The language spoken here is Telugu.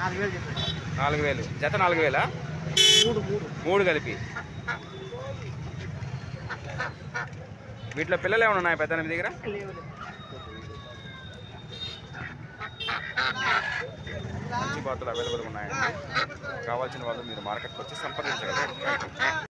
4000 జత 4000 మూడు కలిపి. వీటిలో పిల్లలు ఏమైనా ఉన్నాయి పెద్ద మీ దగ్గర? మంచి బాతులు అవైలబుల్గా ఉన్నాయండి. కావాల్సిన వాళ్ళు మీరు మార్కెట్కి వచ్చి సంప్రదించగలరు.